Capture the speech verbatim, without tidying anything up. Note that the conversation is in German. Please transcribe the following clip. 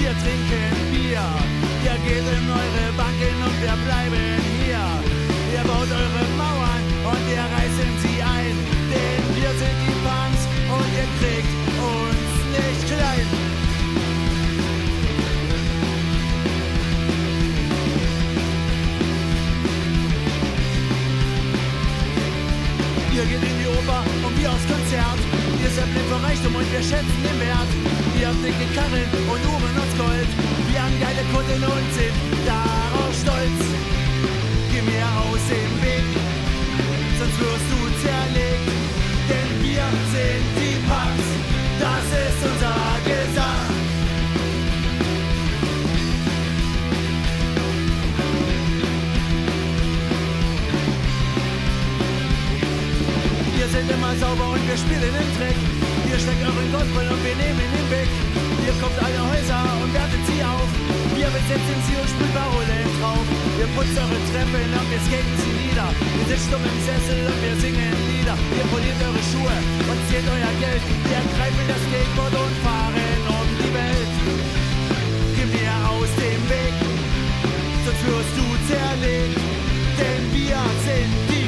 wir trinken Bier. Ihr geht in eure Banken und wir bleiben hier. Ihr baut eure Mauern und wir reißen sie ein. Denn wir sind die Punks und ihr kriegt uns nicht klein. Ihr geht in die Oper und wir aufs Konzert. Wir sind blind vor Reichtum und wir schätzen den Wert. Wir haben dicke Karren und Uhren aus Gold. Wir haben geile Kunden und sind darauf stolz. Geh mir aus dem Weg, sonst wirst du zerlegt. Denn wir sind die Punks, das ist unser Gesang. Wir sind immer sauber und wir spielen im Dreck. Wir stecken euren Goldball und wir nehmen ihn weg. Ihr kommt alle Häuser und wertet sie auf. Wir besetzen sie und sprühen Parole drauf. Wir putzen eure Treppen und wir skaten sie nieder. Ihr sitzt stumm im Sessel und wir singen Lieder. Ihr poliert eure Schuhe und zählt euer Geld. Wir greifen das Skateboard und fahren um die Welt. Geh mir aus dem Weg, sonst wirst du zerlegt. Denn wir sind die